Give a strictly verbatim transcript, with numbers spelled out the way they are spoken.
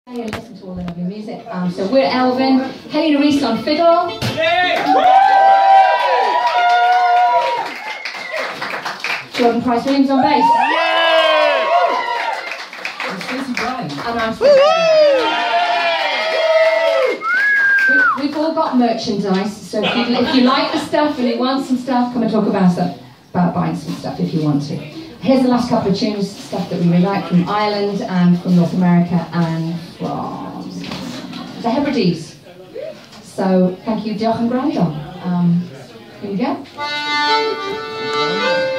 And listen to all the lovely music. Um, so we're Elvin, Helena Reese on fiddle. Jordan Price Williams on bass. And Stacey Brown. And I'm Stacey Brown. We, we've all got merchandise, so if you, if you like the stuff and you want some stuff, come and talk about stuff, about buying some stuff if you want to. Here's the last couple of tunes, stuff that we really like from Ireland and from North America and from the Hebrides. So thank you, Diolch yn gwrando. Um, here we go.